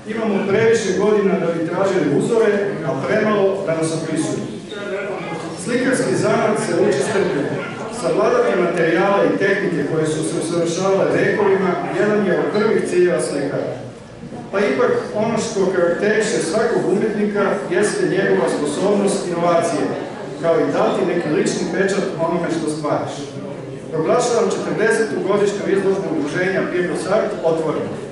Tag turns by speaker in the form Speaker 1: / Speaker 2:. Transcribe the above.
Speaker 1: Imamo previše godina da bi tražili uzore, a premalo da nas opisuju. Slikarski zanat se uči strpljenje. Savladati materijale i tehnike koje su se usavršavale vekovima, jedan je od prvih ciljeva slikara. Pa ipak ono što karakteriše svakog umjetnika jeste njegova sposobnost inovacije, kao i dati neki lični pečat onome što stvaraš. Proglašavam 40. godišnju izložbu udruženja Pivos Art otvorenu.